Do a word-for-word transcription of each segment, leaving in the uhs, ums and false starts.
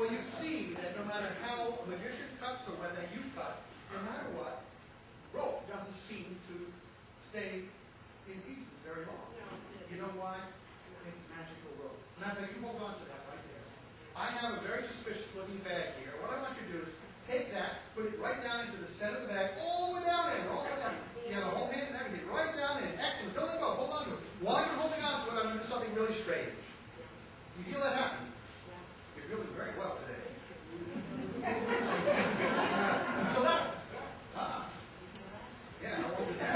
Well, you see that no matter how a magician cuts or whether you cut, no matter what, rope doesn't seem to stay in pieces very long. You know why? It's magical rope. Now, you hold on to that right there. I have a very suspicious looking bag here. What I want you to do is take that, put it right down into the center of the bag, all the way down in, all the way down. You have the whole hand and everything right down in. Excellent. Don't let go. Hold on to it. While you're holding on to it, I'm going to do something really strange. You feel that happen? You're feeling very well today. You feel that? Ah. Yeah, I won't do that.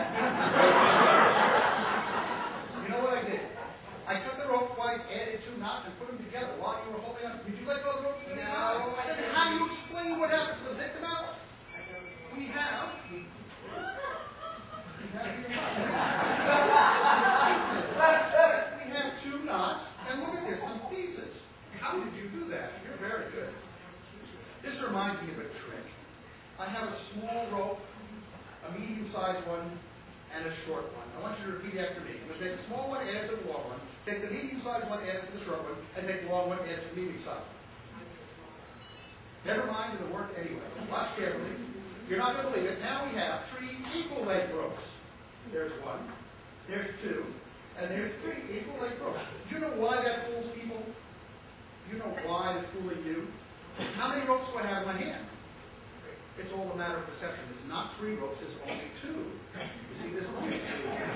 You know what I did? I cut the rope twice, added two knots, and put them together while you were holding on. Did you let go of the rope? No. Then how do you explain what happens to them? Take them out. We have. We have here. We have two knots, and look at this, some pieces. How did you do that? You're very good. This reminds me of a trick. I have a small rope, a medium-sized one, and a short one. I want you to repeat after me. I'm going to take the small one, add it to the long one. Take the medium-sized one, add it to the short one. And take the long one, add it to the medium-sized one. Never mind, it'll work anyway. Watch carefully. You're not going to believe it. Now we have three equal length ropes. There's one, there's two, and there's three equal length ropes. Do you know why that fools people? Do you know why it's fooling you? How many ropes do I have in my hand? It's all a matter of perception. It's not three ropes, it's only two. You see this one? It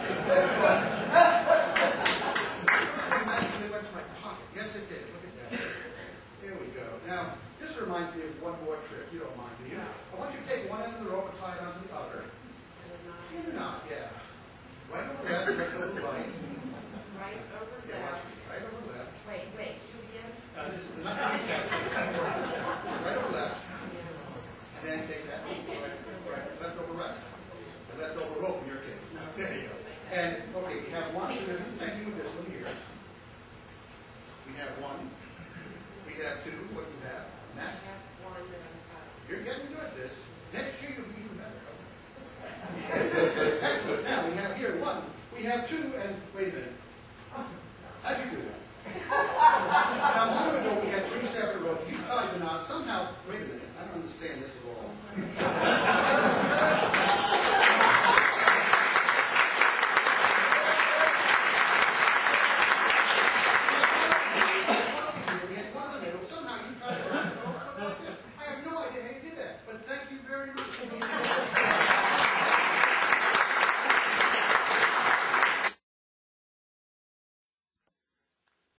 magically went to my pocket. Yes, it did. Look at that. There we go. Now, this reminds me of one more trick. You don't mind, do you? I want you to take one end of the rope and tie it onto the other. In a knot, yeah. Right over left, right over right. Right over Yeah, watch me. Right over left. Wait, wait, two again? Uh, this is the knot right right over left. And then take that right, right, left over right. And left over rope in your case. Now, there you go. And, okay, we have one. So there's the same thing with this one here. We have one. We have two. What do you have? Next. One and five. You're getting good at this. Next year you'll be even better. Excellent. Now we have here one. We have two, and wait a minute. How'd you do that? Now, a moment ago we had three separate ropes. You tied the knot. Somehow, wait a minute. I don't understand this at